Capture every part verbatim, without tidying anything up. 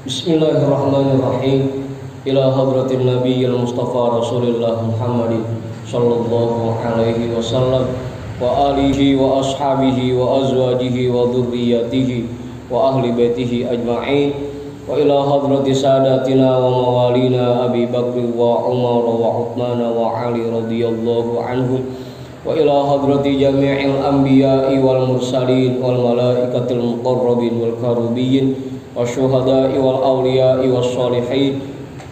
Bismillahirrahmanirrahim. Ila hadratin nabiyil mustafa rasulillah Muhammadin sallallahu alaihi wasallam wa alihi wa ashabihi wa azwajihi wa dhurriyyatihi wa ahli baitihi ajma'in. Wa ila hadrati sadatina wa mawalina Abi Bakr wa Umar wa Uthman wa Ali radhiyallahu anhum. Wa ila hadrati jami'il anbiya'i wal mursalin wal malaikatil muqarrabin wal karubiyyin wasyuhada'i wal awliya'i was sholihin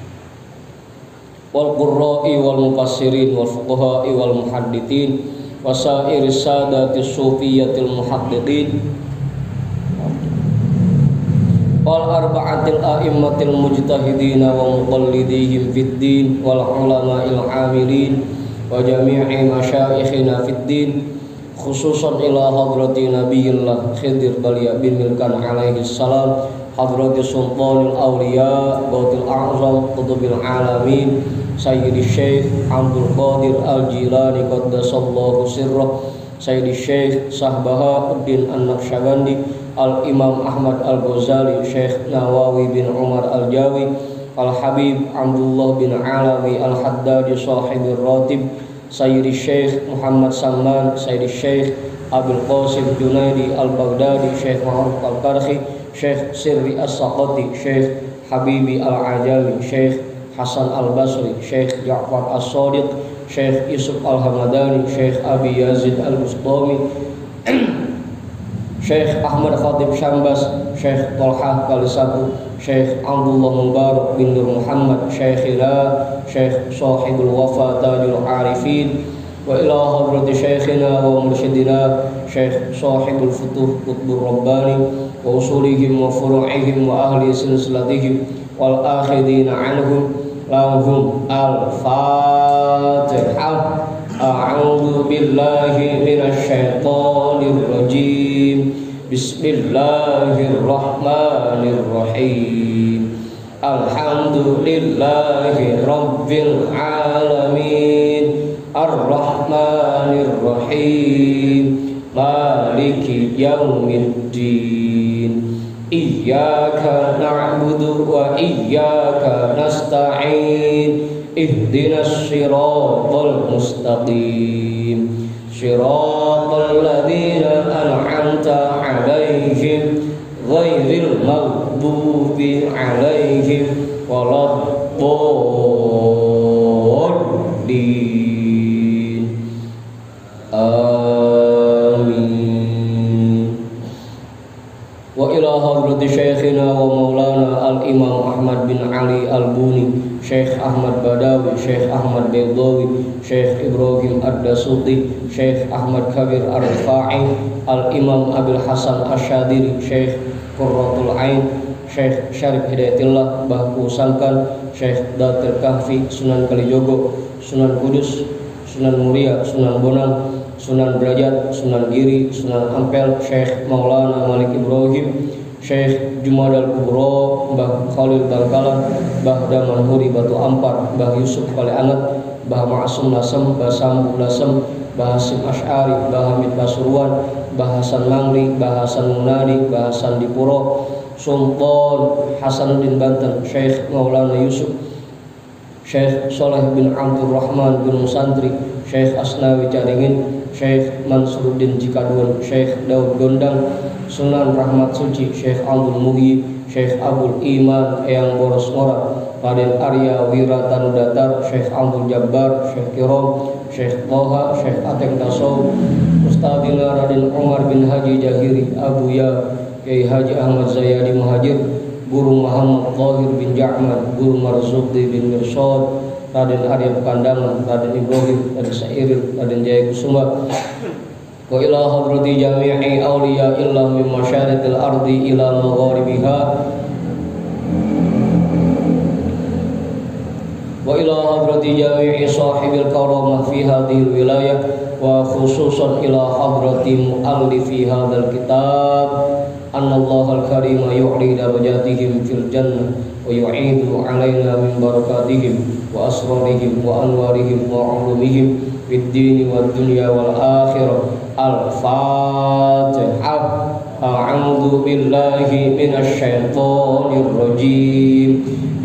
wal qurra'i wal mufassirin wal fuqaha'i wal muhaddithin wasairis sadati sufiyatil muhaddiqin wal arba'atil a'immatil mujtahidin wa muqallidihim fid din wal ulama'il amilin wa jami'i masyayikhina fid din, khususan ila hadrati nabiyillah Khidir Balya bin Milkan alaihi salam, hadrati sultanil awliya bautil a'zam qutubil alamin sayyidi syekh Abdul Qadir al-Jilani qaddasallahu sirrah, sayyidi syekh Sahbahuddin an-Naqsyabandi, al-imam Ahmad al-Ghazali, syekh Nawawi bin Umar al-Jawi, al-habib Abdullah bin Alawi al-Haddadi sahibir ratib, sayyidi syekh Muhammad Salman, sayyidi syekh Abdul Qasim Junaidi al-Baghdadi, syekh Ma'ruf al-Karhi, syekh Sirri as-Saqati, syekh Habibi al-Ajami, syekh Hasan al-Basri, syekh Ja'far as-Sadiq, syekh Yusuf al-Hamadani, syekh Abi Yazid al-Bustami, syekh Ahmad Khatib Syambas, syekh Tolhah Kalisatu, syekh Abdullah Mubarak bin Nur Muhammad, syekhina syekh Sahibul Wafa Tajul Arifin, wa ila hadrati syekhina wa mursyidina syekh Sahibul Futuh Qutbur Rabbani wa usulihim wa furu'ihim wa ahli silsilatihim wal akhidina anhum lahum al-Fatihah. A'udzu billahi minasy syaithanir rajim. Bismillahirrahmanirrahim. Alhamdulillahi rabbil alamin, ar-rahmanir rahim, maliki yaumiddin. Iyyaka na'budu wa iyyaka nasta'in, ihdinas siratal mustaqim, siratal ladzina an'amta 'alaihim ghairil maghdubi 'alaihim waladdallin. Amin. Wa ila hadrati syekhina wa maulana al-imam Ahmad bin Ali al-Buni, Syekh Ahmad Badawi, Syekh Ahmad Baydawi, Syekh Ibrahim Ad-Dasuti, Syekh Ahmad Kabir Ar-Rifa'i, Al-Imam Abil Hasan Asyadiri, Syekh Qurratul Ain, Syekh Syarif Hidayatillah Bahku Sangkan, Syekh Datil Kahfi, Sunan Kalijogo, Sunan Kudus, Sunan Muria, Sunan Bonang, Sunan Derajat, Sunan Giri, Sunan Ampel, Syekh Maulana Malik Ibrahim, Syekh Jumadal Kubro, Mbah Khalil Bangkalan, Mbah Damanhuri Batu Ampar, Mbah Yusuf Kale Anget, Mbah Ma'asum Lasem, Mbah Sambu Lasem, Mbah Hasim Asy'ari, Mbah Hamid Pasuruan, Mbah Hasan Mangli, Mbah Hasan Munadi, Mbah Hasan Dipuro, Sultan Hasanuddin Banten, Syekh Maulana Yusuf, Syekh Soleh bin Abdul Rahman bin Musantri, Syekh Asnawi Caringin, Syekh Mansuruddin Jikaduan, Syekh Daud Gondang, Sunan Rahmat Suci, Syekh Abdul Muhyi, Syekh Abdul Iman Eyang Boros Ngora, Raden Arya Wiratanu Datar, Syekh Abdul Jabbar, Syekh Kirom, Syekh Toha, Syekh Ateng Tasow, Ustadzina Raden Umar bin Haji Jahiri, Abu Ya Kiai Haji Ahmad Zayadi Muhajir, Guru Muhammad Zahir bin Ja'man, Guru Marzuqi bin Mirsyad, Raden Arya Pekandangan, Raden Ibrahim, Raden Sairil, Raden Jaya Kusuma. Wa ila hadrati jami'i awliya illah min masyariqil ardi ila magharibiha. Wa ila hadrati jami'i sahibil karamah fi hadhil wilayah wa khususan ila hadrati muallifi hadzal kitab annallahal karima yu'li darajatihim fil jannah wa yu'idu alaina min barakatihim wa asrarihim wa anwarihim wa ulumihim fid dini wad dunya wal akhirah. Al-Fatihah. A'udzu billahi minasyaitonir rajim.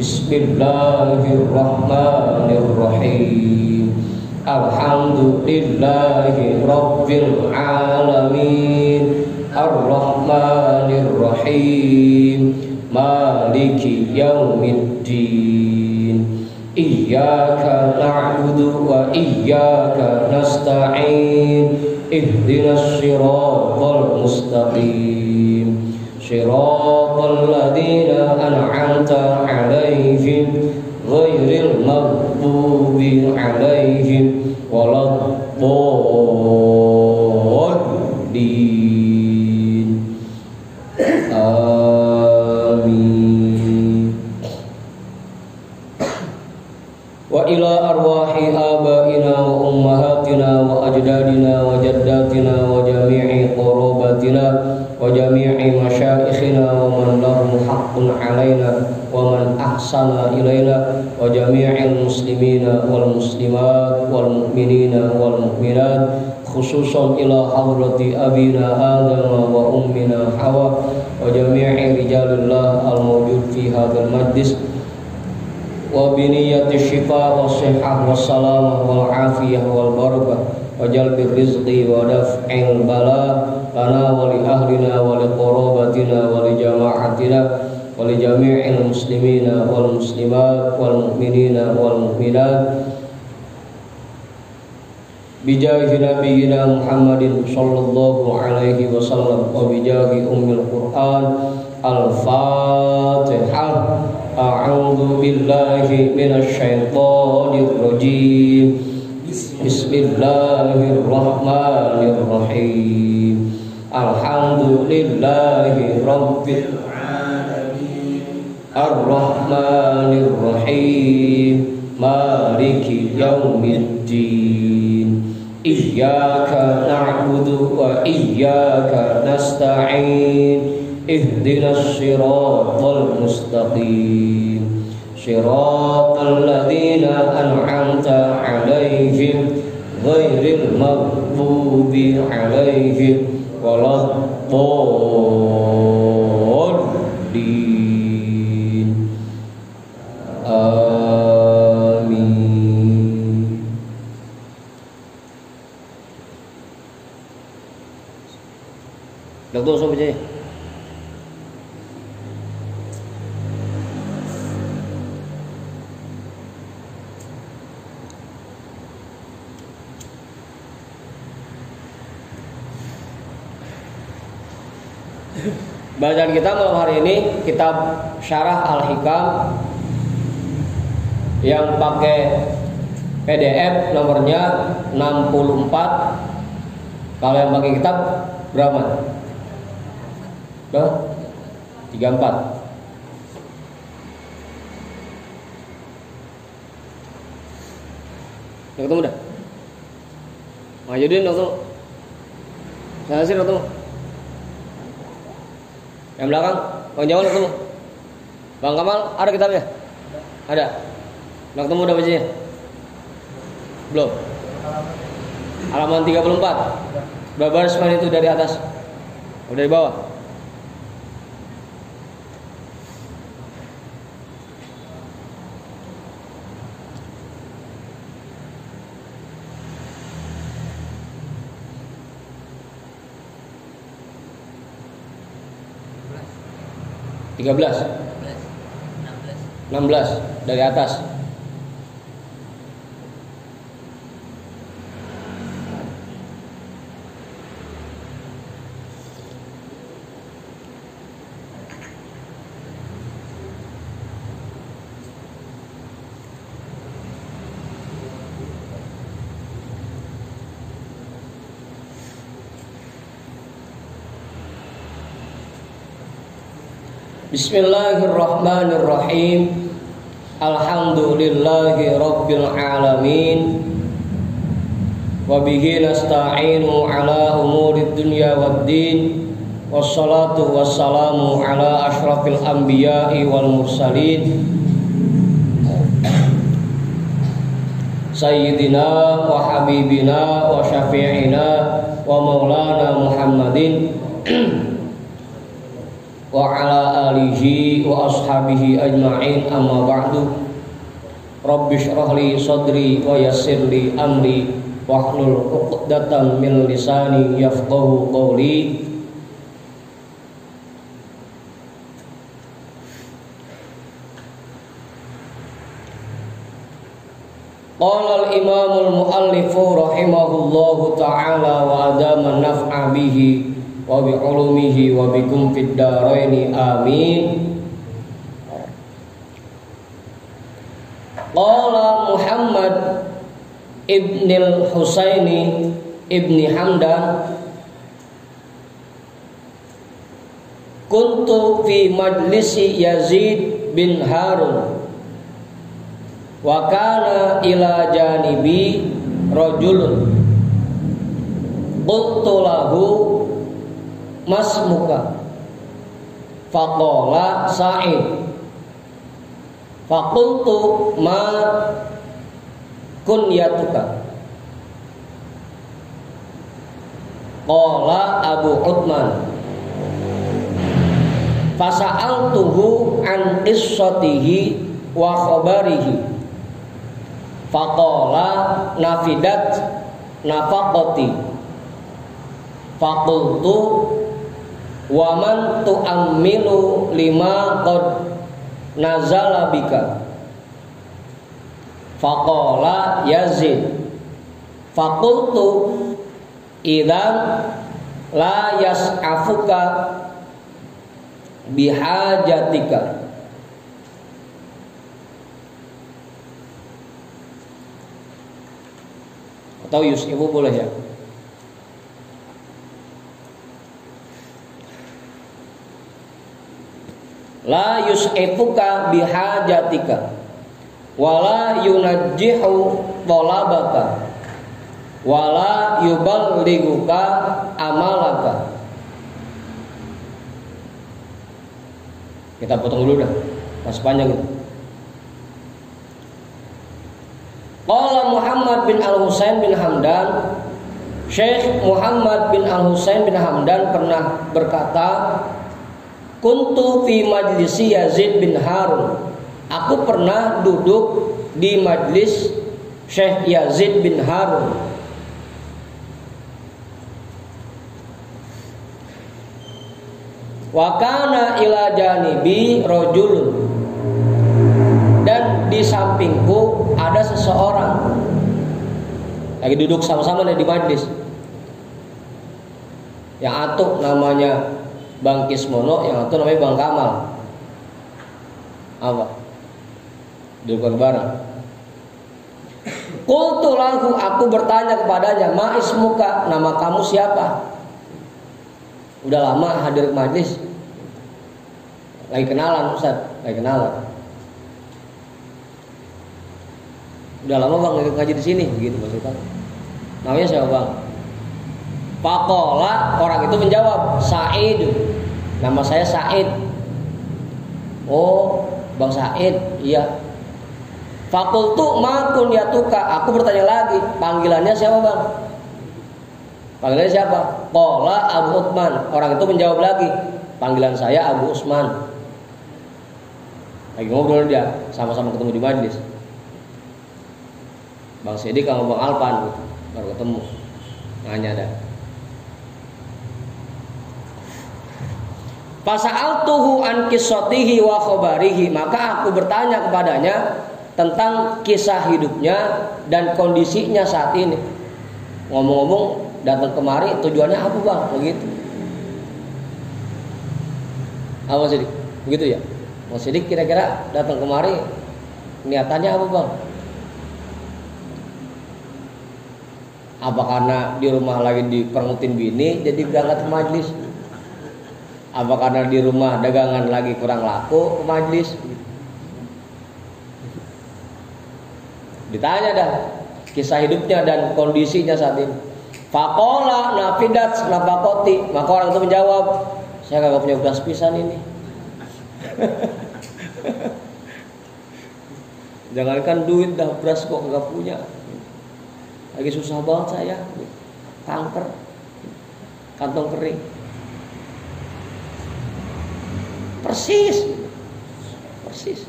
Bismillahirrahmanirrahim. Alhamdulillahi rabbil alamin. Ar-Rahmanir Rahim. Maliki yaumiddin. Iyyaka na'budu wa iyyaka nasta'in. Ihdinas siratal mustaqim. Siratal ladzina an'amta 'alaihim ghairil maghdubi 'alaihim waladdallin. Amin. Wa ila arwahi abaina wa ummahatina wa ajdadina wa jaddatina wa jami'i qarabatina wa jami'i masyaikhina wa man lahum haqqun alaina wa man ahsana ilaina wa jami'il muslimina wal muslimat wal mu'minina wal mu'minat, khususan ila hadrati abina Adam wa ummina Hawa wa jami'i rijalillah al-mawjud fi hadzal majlis wa biniyati syifa wa sihah wa salamah wal afiyah wal barakah wa jalbir rizqi wa daf'il bala lana wa li ahlina wa li qarabatina wa li jama'atina wa li jami'il muslimina wal muslimat wal mu'minina wal mu'minat bijahi nabiyyina Muhammadin sallallahu alaihi wasallam wa bijahi ummil Qur'an. Al-Fatihah. A'udzu billahi minasyaitonir rajim. Bismillahirrahmanirrahim. Alhamdulillahi rabbil alamin. Ar-Rahmanir Rahim. Maliki yaumiddin. Iyyaka na'budu wa iyyaka nasta'in. Ihdinas siratal mustaqim. Siratal ladzina an'amta 'alaihim ghairil maghdubi 'alaihim waladdallin. Amin. Dokter sampai je. Bacaan kita malam hari ini kitab Syarah Al-Hikam yang pakai P D F nomornya enam puluh empat. Kalau yang pakai kitab berapa? Berapa? tiga puluh empat. Udah ketemu dah? Majuddin udah ketemu? Sana sih udah ketemu? Yang belakang, Bang Jamal ketemu? Bang Kamal, ada kitabnya? Ada? Udah ketemu udah bacanya? Belum? Halaman tiga puluh empat. Berapa baris man itu dari atas? Udah dari bawah? tiga belas, enam belas dari atas. Bismillahirrahmanirrahim. Alhamdulillahi rabbil alamin. Wa bihi nasta'inu ala umurid dunya waddin. Wassalatu wassalamu ala ashrafil anbiya'i wal mursalin. Sayyidina wa habibina wa syafi'ina wa maulana Muhammadin wa ala alihi wa ashabihi ajma'in, amma ba'du. Rabbi shrah li sadri wa yassir li amri wahlul 'uqdatam min lisani yafqahu qawli. Qala al-imamul muallifu rahimahullahu ta'ala wa adama naf'a bihi wa bi ulumihi wa bikum fid dharaini amin. Qala Muhammad ibnil Husaini ibni Hamdan, kuntu fi majlisi Yazid bin Harun wa kana ila janibi rajulun, qultu lahu masmuka, faqala Sa'id, faqultu ma kunyatuka, qala Abu Uthman, fasa'altuhu an qissatihi wa khabarihi, faqala nafidat nafaqati, faqultu wa man tu'ammilu lima qad nazala bika, faqala Yazid, faqultu idzan la yas'afuka bihajatika. Atau yus'ibu boleh ya. La yus'ifuka bihajatika wala yunajjihu talabaka wala yuballighuka amalaka. Kita potong dulu dah, masih panjang itu. Qala Muhammad bin Al-Husain bin Hamdan, Syekh Muhammad bin Al-Husain bin Hamdan pernah berkata, kuntu fi majlisi Yazid bin Harun, aku pernah duduk di majlis Syekh Yazid bin Harun. Wa kana ila janibi rajulun, dan di sampingku ada seseorang. Lagi duduk sama-sama di majlis. Yang atuh namanya Bang Kismono, yang atuh namanya Bang Kamal. Apa? Duduk bareng. Qultu lahu, aku bertanya kepadanya, ma ismuka, nama kamu siapa? Udah lama hadir ke majlis. Lagi kenalan Ustaz, lagi kenalan. Udah lama Bang ngaji di sini, begitu maksudnya. Namanya siapa Bang? Faqala, orang itu menjawab, Sa'id, nama saya Sa'id. Oh, Bang Sa'id, iya. Fakultu ma kunyatuka, aku bertanya lagi, panggilannya siapa Bang? Panggilannya siapa? Qala Abu Uthman, orang itu menjawab lagi, panggilan saya Abu Usman. Lagi ngobrol dia, sama-sama ketemu di majlis. Bang Sidik sama Bang Alpan gitu, baru ketemu, nanya dah. Fasa'altuhu an qissatihi wa khabarihi, maka aku bertanya kepadanya tentang kisah hidupnya dan kondisinya saat ini. Ngomong-ngomong datang kemari tujuannya apa Bang? Begitu. Apa Sidik? Begitu ya? Bang Sidik kira-kira datang kemari niatannya apa Bang? Apa karena di rumah lagi diperangutin bini jadi berangkat ke majlis? Apa karena di rumah dagangan lagi kurang laku ke majlis? Ditanya dah kisah hidupnya dan kondisinya saat ini. Faqala nafidat nafaqati, maka orang itu menjawab, saya kagak punya beras pisan ini. Jangankan duit dah, beras kok kagak punya. Lagi susah banget saya, kanker, kantong kering. persis, persis.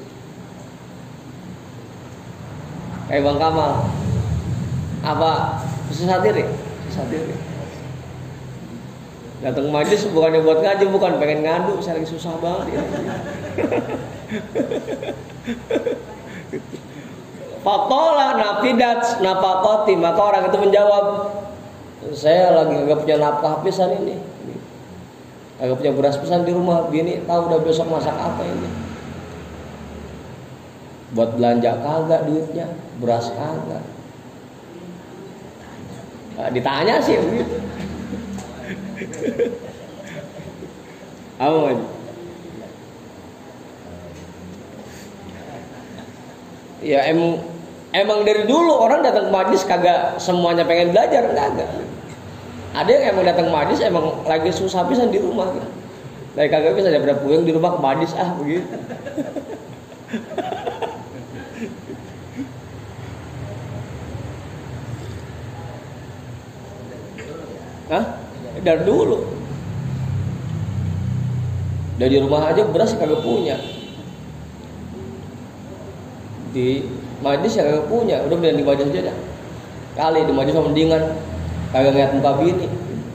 Kayak Bang Kamal, apa susah diri, susah diri. Datang majlis bukan buat ngaji, bukan pengen ngadu, saya lagi susah banget. Ya. Fakola nafidat napakoti, maka orang itu menjawab, saya lagi nggak punya nafkah pisan ini, nggak punya beras pisan di rumah, bini tahu udah besok masak apa ini, buat belanja kagak duitnya, beras kagak, nah, ditanya sih begitu. Apa? Ya emang emang dari dulu orang datang ke majlis kagak semuanya pengen belajar, kagak. Ada yang emang datang ke majlis emang lagi susah pisan di rumah. Lagi kagak bisa daripada puyeng di rumah ke majlis ah begitu. Hah? Dari dulu. Dari rumah aja beras kagak punya. Di majlis ya kagak punya, udah beli di majlis aja dah. Kali di majlis sama mendingan kagak ngeliat muka bini.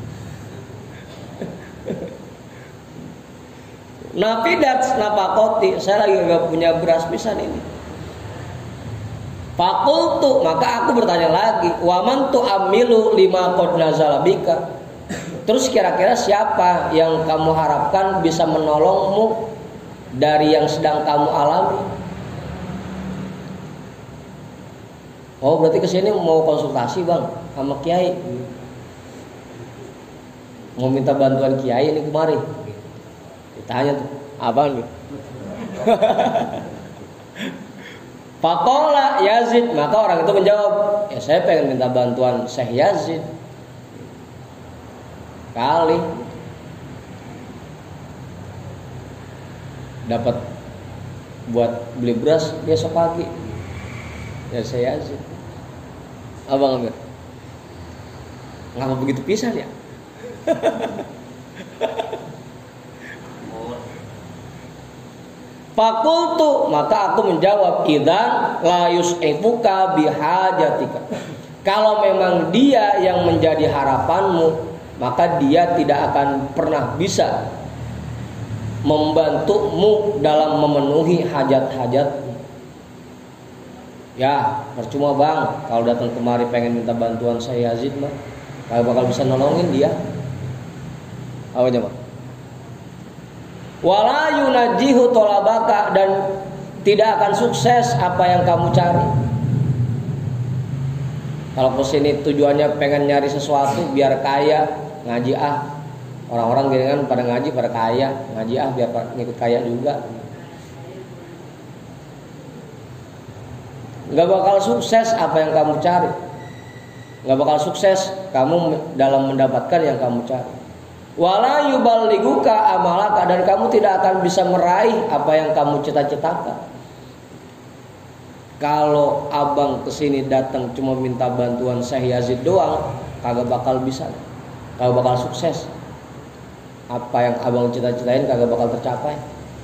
Nafidat napakoti, saya lagi kagak punya beras pisan ini. Fakultu, maka aku bertanya lagi, waman tu amilu lima qad nazala bika. Terus kira-kira siapa yang kamu harapkan bisa menolongmu dari yang sedang kamu alami? Oh berarti kesini mau konsultasi bang sama kiai, mau minta bantuan kiai ini kemari. Ditanya tuh, abang nih. Fakola Yazid, maka orang itu menjawab, ya saya pengen minta bantuan Syekh Yazid. Kali dapat buat beli beras besok pagi. Ya saya Yazid. Abang enggak? Ngapa begitu pisan ya? Fakultu, maka aku menjawab, idzan la yus'ifuka bihajatika. Kalau memang dia yang menjadi harapanmu, maka dia tidak akan pernah bisa membantumu dalam memenuhi hajat-hajatmu. Ya, percuma bang, kalau datang kemari pengen minta bantuan saya Yazid mah, kalau bakal bisa nolongin dia. Apa aja bang? Wala yunajihu tolabaka, dan tidak akan sukses apa yang kamu cari. Kalau kesini tujuannya pengen nyari sesuatu biar kaya, ngaji ah. Orang-orang gini kan pada ngaji pada kaya, ngaji ah biar ngikut kaya juga. Gak bakal sukses apa yang kamu cari. Gak bakal sukses kamu dalam mendapatkan yang kamu cari. Wala yuballighuka amalaka, dan kamu tidak akan bisa meraih apa yang kamu cita-citakan. Kalau abang kesini datang cuma minta bantuan Syekh Yazid doang, kagak bakal bisa, kagak bakal sukses. Apa yang abang cita-citain kagak bakal tercapai.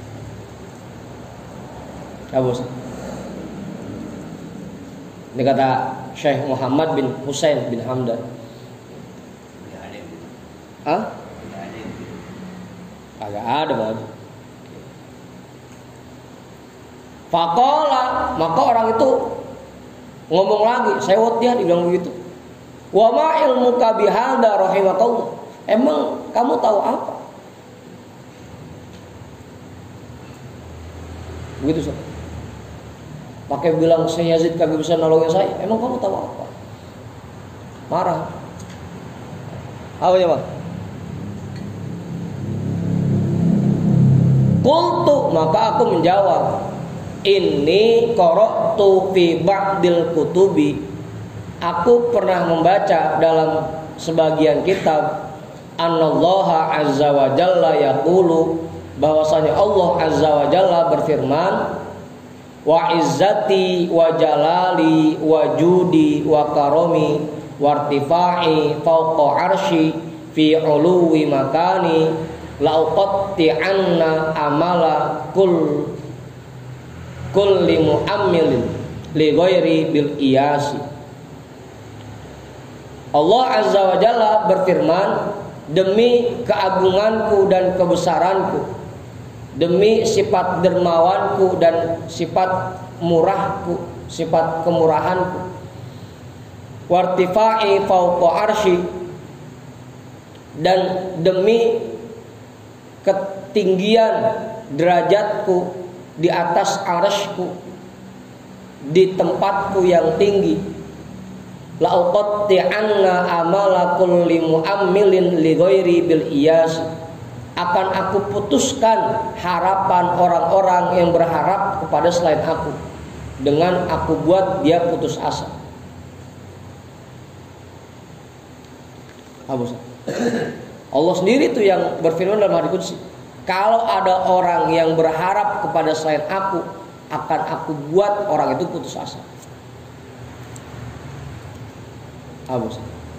Ya bos. Ini kata Syekh Muhammad bin Husain bin Hamdan. Hah? Kagak ada banget. Fakola, maka orang itu ngomong lagi, sewot dia dibilang begitu. Wa ma ilmuka bihadza rahimakallah. Emang kamu tahu apa? Begitu Sob. Pakai bilang Syekh Yazid kagak bisa nolongin saya. Emang kamu tahu apa? Marah. Apa ya, Bang? Qultu, maka aku menjawab, ini qara'tu fi ba'dil kutubi. Aku pernah membaca dalam sebagian kitab, Anallaha azza wa jalla yaqulu, bahwasanya Allah azza wa jalla berfirman, wa izzati wa jalali wa judi wa karomi wa irtifai fawqa arsy fi uluwi makani La'uqatti'anna amala kull kulli mu'ammilin li ghairi bil iyasi. Allah Azza wa Jalla berfirman, demi keagunganku dan kebesaranku, demi sifat dermawanku dan sifat murahku, sifat kemurahanku, wartifa'i fawqa arsy, dan demi ketinggian derajatku di atas arsy-Ku, di tempatku yang tinggi, la'uqatti'anna amala kulli mu'ammilin li ghairi bil iyas, akan aku putuskan harapan orang-orang yang berharap kepada selain aku dengan aku buat dia putus asa. Allah sendiri tuh yang berfirman dalam hadits qudsi, kalau ada orang yang berharap kepada selain aku, akan aku buat orang itu putus asa. Abu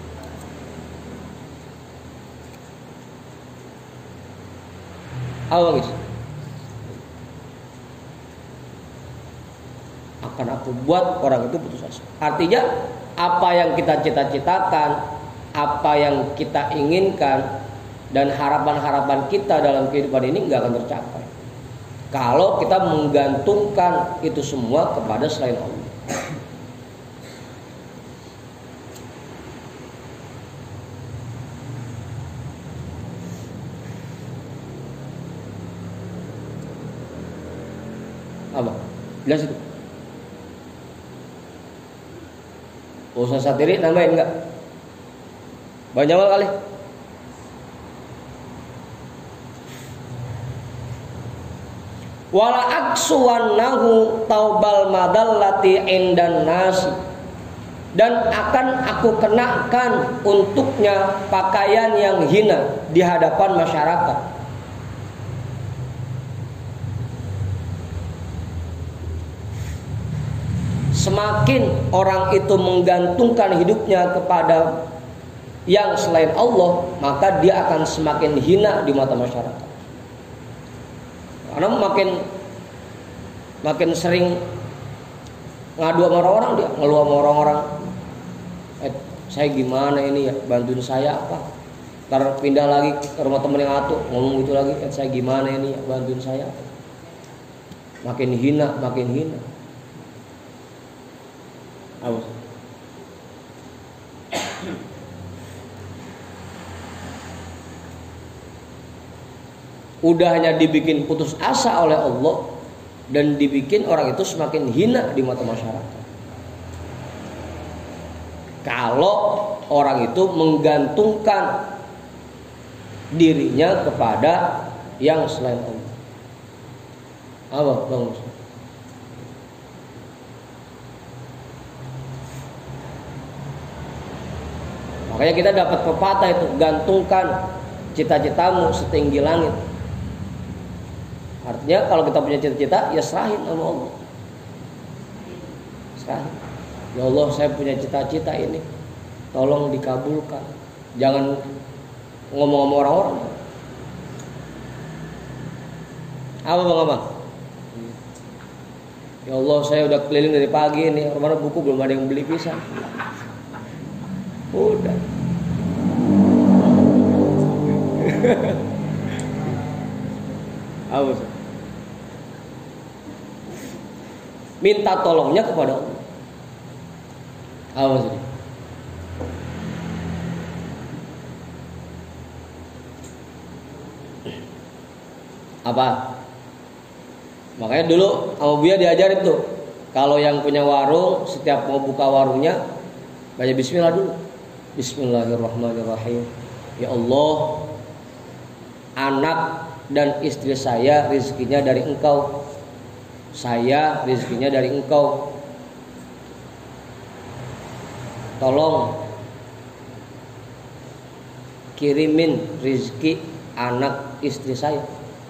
Apa guys? Akan aku buat orang itu putus asa. Artinya apa yang kita cita-citakan, apa yang kita inginkan, dan harapan-harapan kita dalam kehidupan ini nggak akan tercapai kalau kita menggantungkan itu semua kepada selain Allah. Apa? Jelas itu? Usah satiri nambahin enggak? Banyak kali. Wala aksuwannahu taubal madallati indan nasi, dan akan aku kenakan untuknya pakaian yang hina di hadapan masyarakat. Semakin orang itu menggantungkan hidupnya kepada yang selain Allah, maka dia akan semakin hina di mata masyarakat. Karena makin makin sering ngadu sama orang-orang, dia ngeluh sama orang-orang. Eh, saya gimana ini ya, bantuin saya apa? Ntar pindah lagi ke rumah temen yang atu, ngomong gitu lagi, eh, saya gimana ini ya, bantuin saya apa? Makin hina, makin hina. Awas. Udahnya dibikin putus asa oleh Allah, dan dibikin orang itu semakin hina di mata masyarakat. Kalau orang itu menggantungkan dirinya kepada yang selain Allah. Apa Bang Mus? Makanya kita dapat pepatah itu, gantungkan cita-citamu setinggi langit. Artinya kalau kita punya cita-cita, ya serahin sama Allah. Serahin. Ya Allah, saya punya cita-cita ini, tolong dikabulkan. Jangan ngomong sama orang-orang. Apa Bang Abang? Ya Allah, saya udah keliling dari pagi ini, mana buku belum ada yang beli pisang. Udah. Awas. Minta tolongnya kepada Allah. Awas. Apa? Makanya dulu sama Buya diajarin tuh, kalau yang punya warung setiap mau buka warungnya baca bismillah dulu. Bismillahirrahmanirrahim. Ya Allah, anak dan istri saya rezekinya dari Engkau, saya rezekinya dari Engkau. Tolong kirimin rezeki anak istri saya.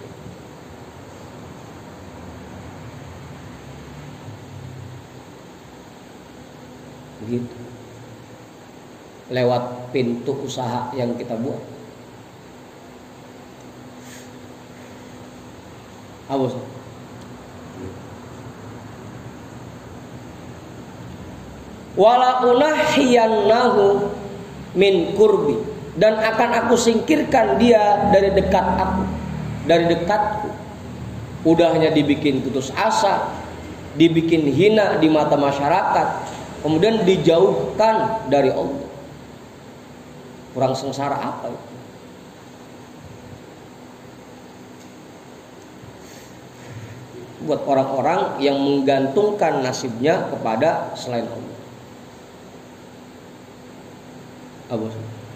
Begitu. Lewat pintu usaha yang kita buat. Abus. Wala unahiyannahu min kurbi, dan akan aku singkirkan dia dari dekat aku, dari dekatku. Udahnya dibikin putus asa, dibikin hina di mata masyarakat, kemudian dijauhkan dari Allah. Kurang sengsara apa itu? Buat orang-orang yang menggantungkan nasibnya kepada selain Allah. Abus.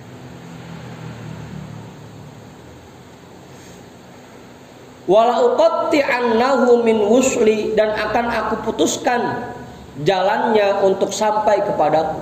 Wala uqatti'annahu min wusli, dan akan aku putuskan jalannya untuk sampai kepadaku.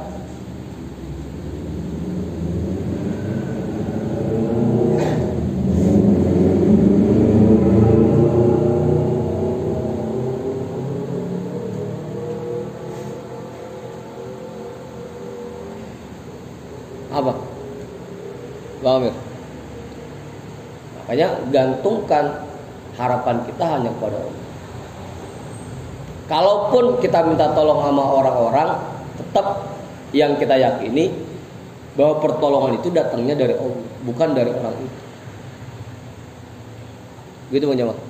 Apa? Bang Amir. Makanya gantungkan harapan kita hanya kepada Allah. Kalaupun kita minta tolong sama orang-orang, tetap yang kita yakini bahwa pertolongan itu datangnya dari Allah, bukan dari orang itu. Gitu Bang Jamal.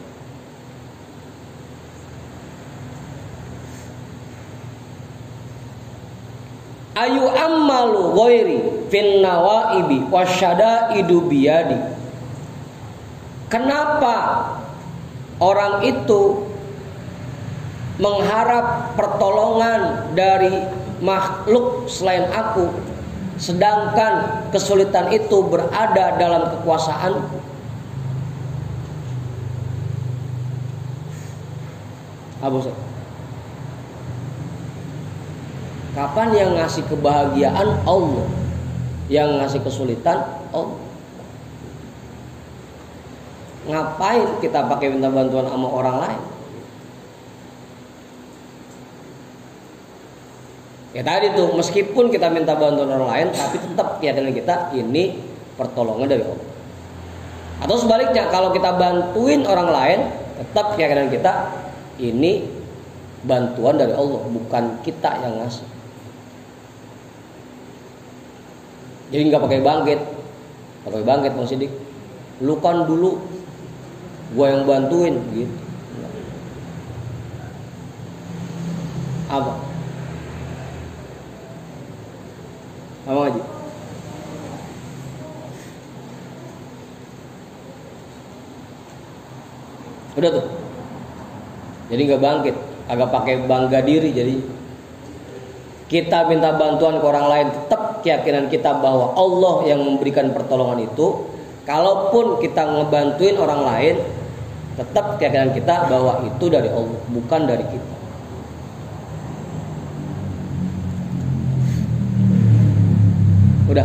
Ayu ammalu ghairi fin nawaibi wasyadaidu biyadi. Kenapa orang itu mengharap pertolongan dari makhluk selain aku, sedangkan kesulitan itu berada dalam kekuasaanku? Abu Sa'id, kapan yang ngasih kebahagiaan? Allah. Yang ngasih kesulitan? Allah. Ngapain kita pakai minta bantuan sama orang lain? Ya tadi tuh, meskipun kita minta bantuan orang lain, tapi tetap keyakinan kita ini pertolongan dari Allah. Atau sebaliknya, kalau kita bantuin orang lain, tetap keyakinan kita ini bantuan dari Allah, bukan kita yang ngasih. Jadi nggak pakai bangkit, nggak pakai bangkit Bang Sidik. Lu kan dulu gua yang bantuin gitu. Apa? Apa aja? Udah tuh. Jadi nggak bangkit, agak pakai bangga diri. Jadi kita minta bantuan ke orang lain, tetap keyakinan kita bahwa Allah yang memberikan pertolongan itu. Kalaupun kita ngebantuin orang lain, tetap keyakinan kita bahwa itu dari Allah, bukan dari kita. Udah.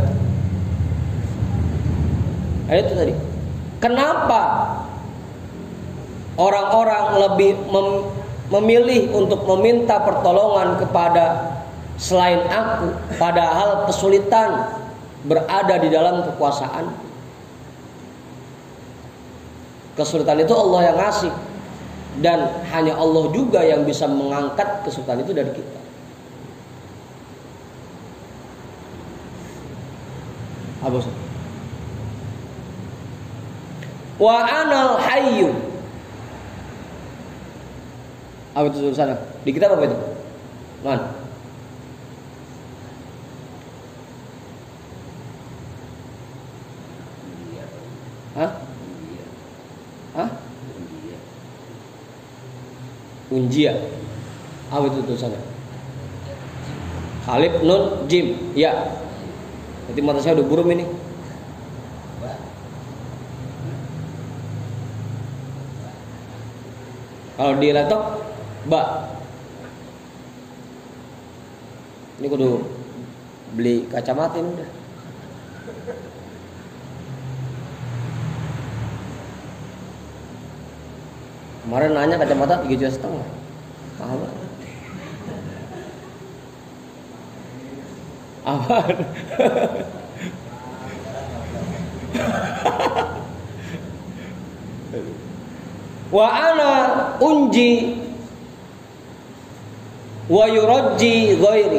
Nah, itu tadi. Kenapa orang-orang lebih mem- memilih untuk meminta pertolongan kepada selain aku, padahal kesulitan berada di dalam kekuasaan? Kesulitan itu Allah yang ngasih, dan hanya Allah juga yang bisa mengangkat kesulitan itu dari kita. Apa sih? Wa anal hayyu. Apa itu tulisannya? Di kitab apa itu? Man? Hah? Hah? Unjia. Apa itu tulisannya? Alif nun jim. Ya. Berarti mata saya udah buram ini. Kalau di laptop ba. Ini kudu beli kacamata ini udah. Kemarin nanya kacamata tiga juta setengah, mahal banget. Apaan? Wa ana unji wa yurajji ghairi.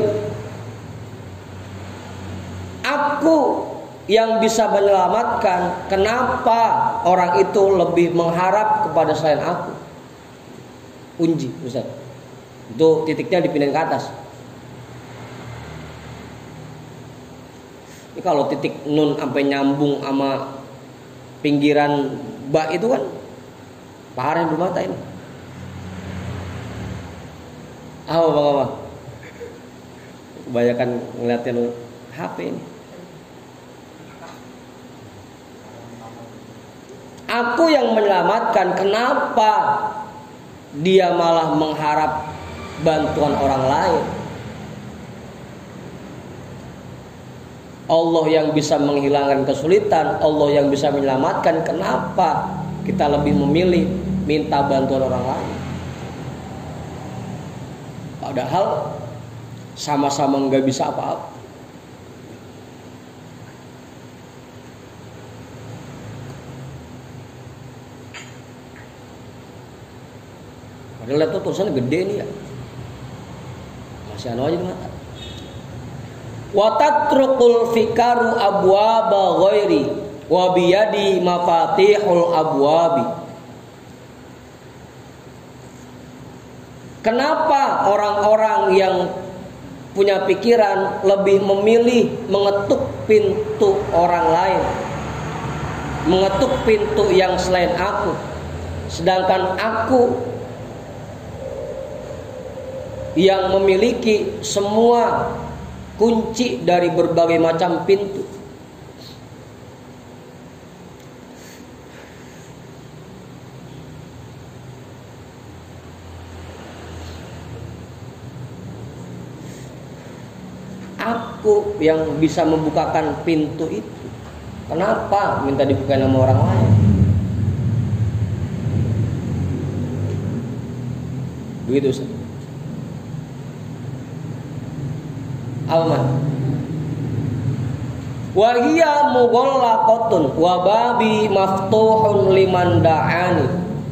Aku yang bisa menyelamatkan, kenapa orang itu lebih mengharap kepada selain aku? Unji, Ustaz. Itu titiknya dipindahin ke atas. Ini kalau titik nun sampai nyambung sama pinggiran ba itu kan parah di mata ini. Ah, oh, bang, bang. Kebanyakan ngeliatin H P ini. Aku yang menyelamatkan, kenapa dia malah mengharap bantuan orang lain? Allah yang bisa menghilangkan kesulitan, Allah yang bisa menyelamatkan, kenapa kita lebih memilih minta bantuan orang lain? Padahal sama-sama nggak bisa apa-apa. Padahal lihat tuh tulisannya gede nih ya. Masih anu aja di mata. Wa tatrukul fikaru abwaba ghairi wa biyadi mafatihul abwabi. Kenapa orang-orang yang punya pikiran lebih memilih mengetuk pintu orang lain, mengetuk pintu yang selain aku, sedangkan aku yang memiliki semua kunci dari berbagai macam pintu? Aku yang bisa membukakan pintu itu, kenapa minta dibukain sama orang lain? Begitu Ustaz. Alman. Wa hiya mughallaqatun wa babi maftuhun liman da'ani.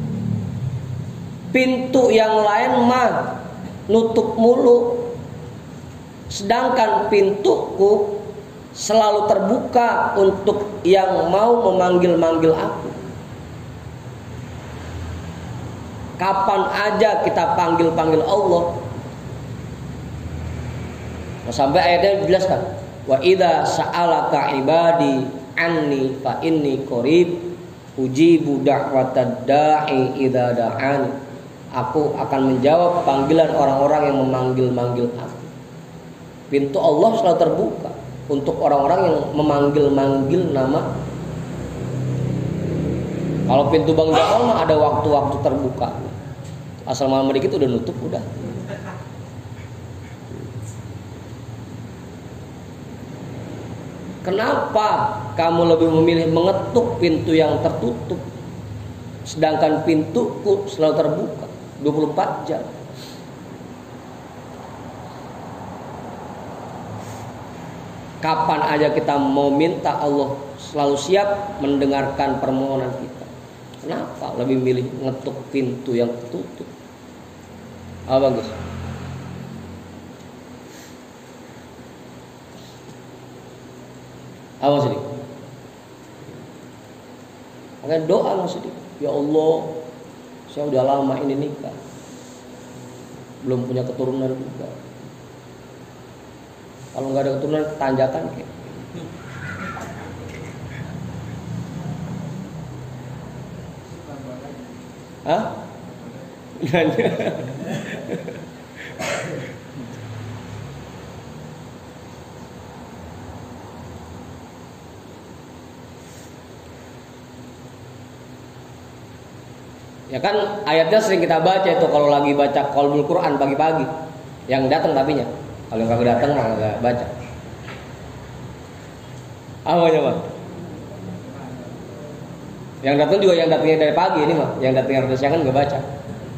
Pintu yang lain mah nutup mulu, sedangkan pintuku selalu terbuka untuk yang mau memanggil-manggil aku. Kapan aja kita panggil-panggil Allah. Sampai ayatnya dijelaskan, wa idza sa'alaka ibadi anni fa inni qarib ujibu da'watad da'i idza da'ani. Aku akan menjawab panggilan orang-orang yang memanggil-manggil aku. Pintu Allah selalu terbuka untuk orang-orang yang memanggil-manggil nama. Kalau pintu Bang Jamal mah ada waktu-waktu terbuka. Asal malam dikit udah nutup udah. Kenapa kamu lebih memilih mengetuk pintu yang tertutup, sedangkan pintuku selalu terbuka dua puluh empat jam? Kapan aja kita mau minta, Allah selalu siap mendengarkan permohonan kita. Kenapa lebih milih ngetuk pintu yang tertutup? Ah, bagus. Apa sedih? Akan doa sedih. Ya Allah, saya udah lama ini nikah, belum punya keturunan juga. Kalau nggak ada keturunan, tanjakan kayak. Hah? Ya kan ayatnya sering kita baca itu kalau lagi baca qalbul Quran pagi-pagi. Yang datang tapinya. Kalau yang kagak datang mah enggak baca. Apa coba? Yang datang juga yang datangnya dari pagi ini mah, yang datangnya dari siang kan enggak baca.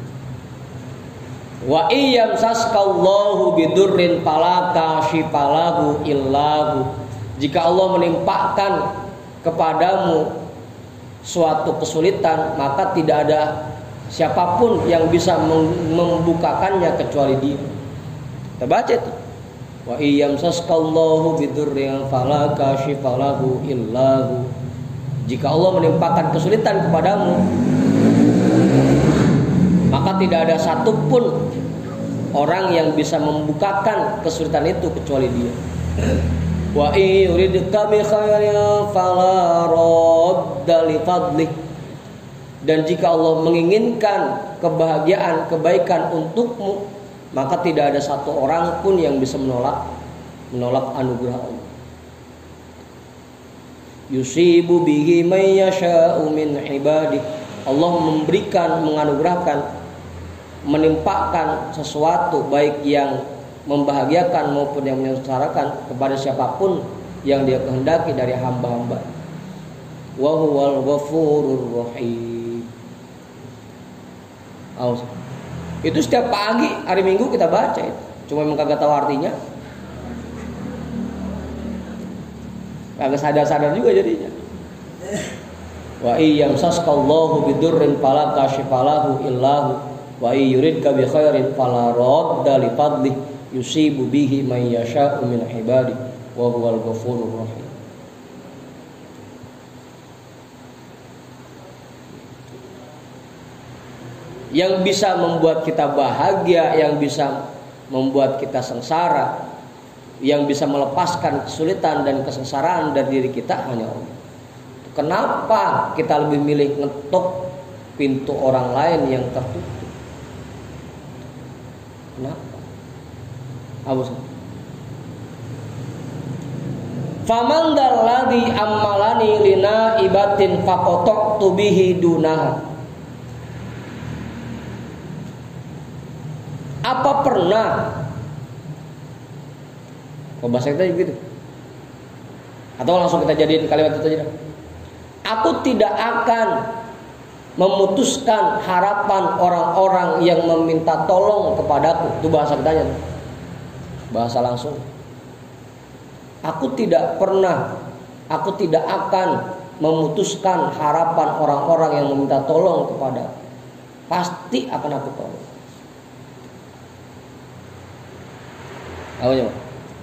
Wa iyyam saskallahu bidurrin falaka shifalahu illahu. Jika Allah menimpakan kepadamu suatu kesulitan, maka tidak ada siapapun yang bisa membukakannya kecuali Dia. Kita baca itu. Wa iyyamsaskallahu bidurrin fala kashifa lahu illahu. Jika Allah menimpakan kesulitan kepadamu, maka tidak ada satupun orang yang bisa membukakan kesulitan itu kecuali Dia. Wa yuridka bi khairin fala radda li fadlih. Dan jika Allah menginginkan kebahagiaan, kebaikan untukmu, maka tidak ada satu orang pun yang bisa menolak menolak anugerah Allah. Yusibu bihi may yasha'u min ibadih. Allah memberikan, menganugerahkan, menimpakan sesuatu baik yang membahagiakan maupun yang menyengsarakan kepada siapapun yang Dia kehendaki dari hamba-hamba. Wa huwal ghafurur rahim. Aus. Itu setiap pagi hari Minggu kita baca itu. Cuma memang kagak tahu artinya. Kagak sadar-sadar juga jadinya. Wa iyyamsaskallahu bidurrin fala kashifa lahu illahu wa yuridka bi khairin fala radda li fadlih yusibu bihi man yasha'u min ibadihi wa huwal ghafurur rahim. Yang bisa membuat kita bahagia, yang bisa membuat kita sengsara, yang bisa melepaskan kesulitan dan kesengsaraan dari diri kita hanya Allah. Kenapa kita lebih milih ngetok pintu orang lain yang tertutup? Kenapa? Abu Faman dalladhi ammalani lina ibatin faqattu bihi dunaha. Apa pernah, oh bahasa kita begitu, atau langsung kita jadiin kalimat itu aja. Aku tidak akan memutuskan harapan orang-orang yang meminta tolong kepadaku. Itu bahasa kita aja, bahasa langsung. Aku tidak pernah, aku tidak akan memutuskan harapan orang-orang yang meminta tolong kepadaku. Pasti akan aku tolong. Apa coba?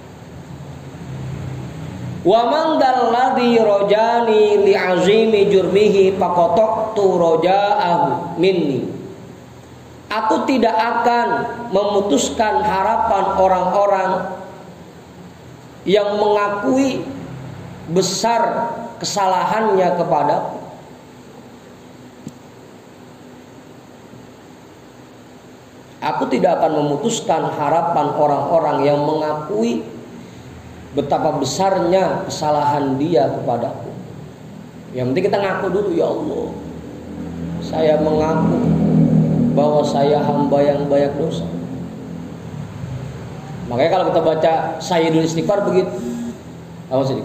Wa man dalladhi rajani li azimi jurmihi faqattu raja'ahu minni. Aku tidak akan memutuskan harapan orang-orang yang mengakui besar kesalahannya kepadaku. Aku tidak akan memutuskan harapan orang-orang yang mengakui betapa besarnya kesalahan dia kepadaku. Yang penting kita ngaku dulu, ya Allah, saya mengaku bahwa saya hamba yang banyak dosa. Makanya kalau kita baca Sayyidul Istighfar begitu. Apa sih?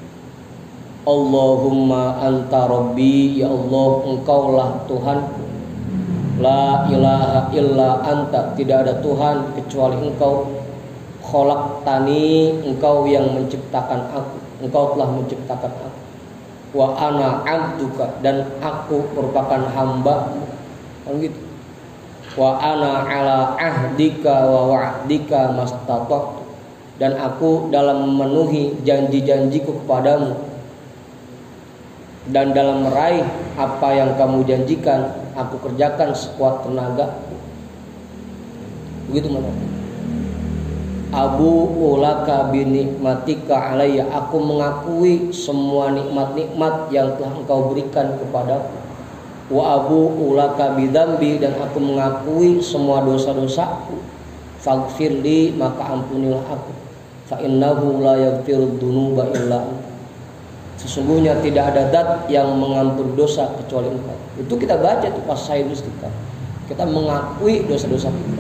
Allahumma anta rabbi, ya Allah, engkaulah Tuhanku. La ilaha illa anta, tidak ada Tuhan kecuali engkau. Khalaqtani, engkau yang menciptakan aku, engkau telah menciptakan aku. Wa ana abduka, dan aku merupakan hamba-Mu. Kan gitu. Wa ana ala ahdika wa wa'dika mastata'tu, dan aku dalam memenuhi janji-janjiku kepadamu dan dalam meraih apa yang kamu janjikan, aku kerjakan sekuat tenaga. Begitu mana? Abu ulaka bi nikmatika alayya, aku mengakui semua nikmat-nikmat yang telah engkau berikan kepadaku. Wa abu ulaka bi dzambi, dan aku mengakui semua dosa-dosaku. Faghfirli, maka ampunilah aku. Fa innahu la yaghfirud dzunuba illa anta, sesungguhnya tidak ada zat yang mengampuni dosa kecuali Engkau. Itu kita baca itu pas Sayyidul Istighfar. Kita mengakui dosa-dosa kita.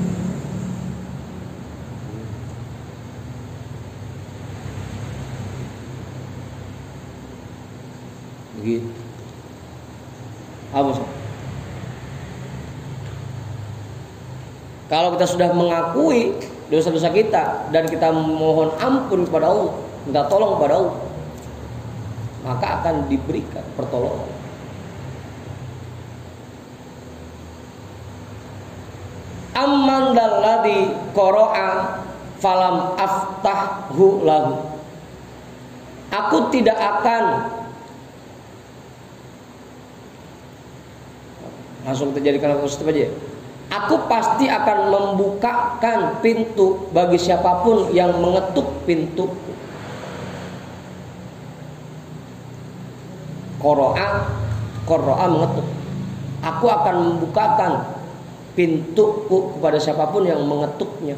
Begitu. Apa sih? Kalau kita sudah mengakui dosa-dosa kita dan kita mohon ampun kepada Allah, minta tolong kepada Allah, maka akan diberikan pertolongan. Amman dalladzi qara'a falam aftahu lahu. Aku tidak akan langsung terjadikan positif aja. Aku pasti akan membukakan pintu bagi siapapun yang mengetuk pintu. Qara'a, qara'a mengetuk. Aku akan membukakan pintuku kepada siapapun yang mengetuknya.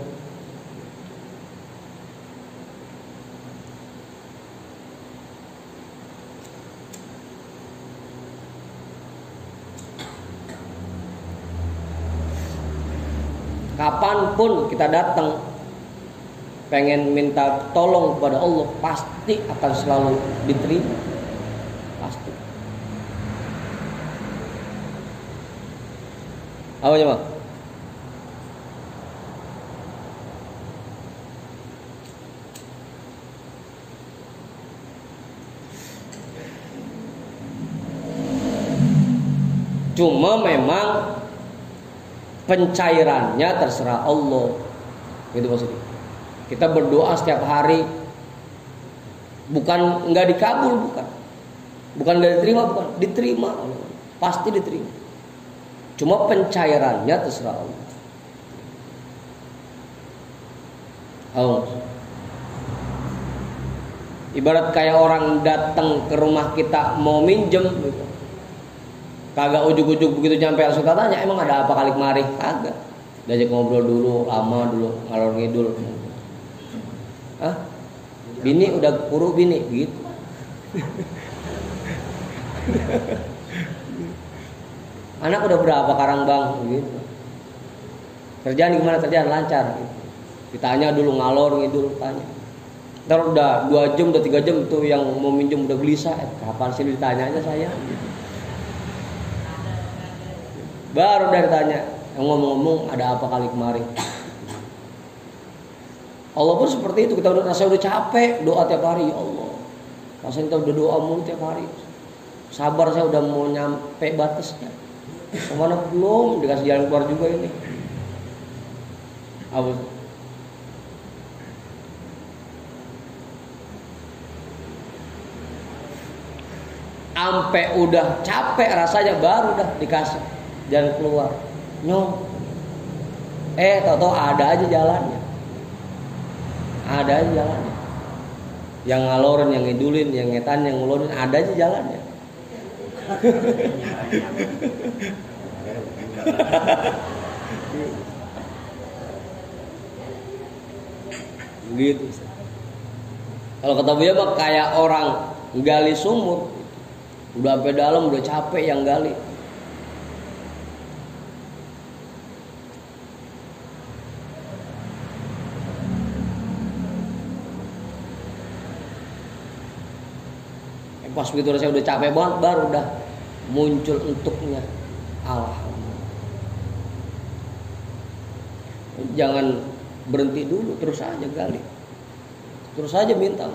Kapanpun kita datang pengen minta tolong kepada Allah, pasti akan selalu diterima. Pasti. Apa coba? Cuma memang pencairannya terserah Allah. Gitu maksudnya. Kita berdoa setiap hari, bukan nggak dikabul, bukan. Bukan nggak diterima, bukan. Diterima. Pasti diterima. Cuma pencairannya terserah Allah. Oh. Ibarat kayak orang datang ke rumah kita mau minjem gitu. Kagak ujuk-ujuk begitu nyampe langsung tanya, emang ada apa kali kemari? Kagak. Diajak ngobrol dulu, lama dulu, ngalor ngidul. Hah? Bini udah kuru bini gitu. Anak udah berapa karang bang gitu. Kerjaan gimana, kerjaan lancar gitu. Ditanya dulu, ngalor ngidul tanya. Ntar udah dua jam, udah tiga jam tuh yang mau minjem udah gelisah. Eh, kapan sih ditanya aja saya gitu. Baru dari tanya, ngomong-ngomong ada apa kali kemarin. Allah pun seperti itu. Kita udah rasa udah capek doa tiap hari, ya Allah. Rasanya kita udah doa mulu tiap hari. Sabar, saya udah mau nyampe batasnya. Kemana belum, dikasih jalan keluar juga ini. Apa? Ampe udah capek rasanya baru dah dikasih jalan keluar. Nyong. Eh, tau-tau ada aja jalannya. Ada aja jalannya. Yang ngalorin, yang ngidulin, yang ngetan, yang ngelurin, ada aja jalannya. Begitu. Kalau kata Buya mah kayak orang gali sumur. Udah sampai dalam, udah capek yang gali. Pas begitu saya udah capek banget, baru udah muncul untuknya. Alhamdulillah. Jangan berhenti dulu, terus aja gali. Terus aja minta.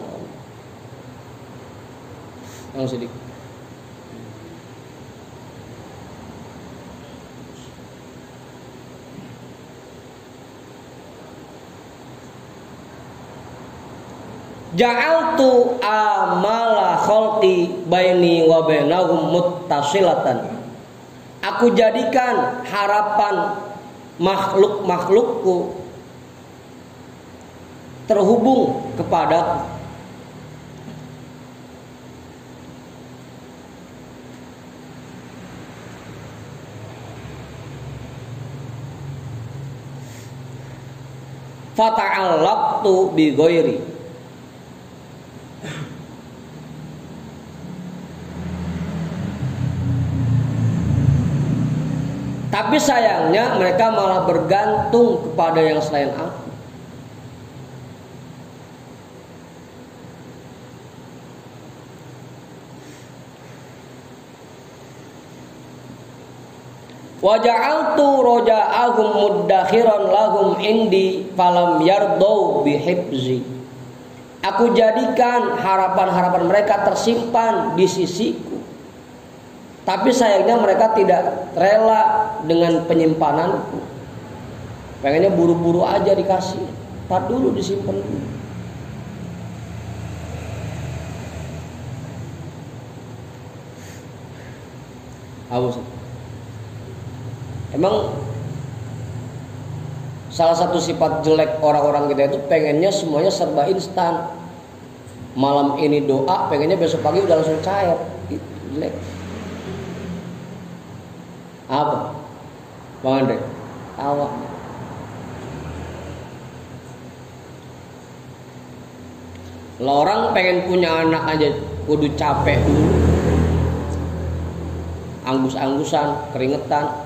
Yang sedikit. Ja'altu amala khalqi baini wa bainahum muttasilatan. Aku jadikan harapan makhluk-makhlukku terhubung kepadaku. Fata'allaqtu bi ghairi. Tapi sayangnya mereka malah bergantung kepada yang selain aku. Wa ja'altu raja'ahum muddakhiran lahum indi falam yardau bihifzi. Aku jadikan harapan-harapan mereka tersimpan di sisiku. Tapi sayangnya mereka tidak rela dengan penyimpananku. Pengennya buru-buru aja dikasih. Tar dulu, disimpan dulu. Awas. Emang salah satu sifat jelek orang-orang kita itu pengennya semuanya serba instan. Malam ini doa, pengennya besok pagi udah langsung cair. Itu jelek. Apa? Bang Andre? Tawa. Lah orang pengen punya anak aja kudu capek dulu. Anggus-anggusan, keringetan.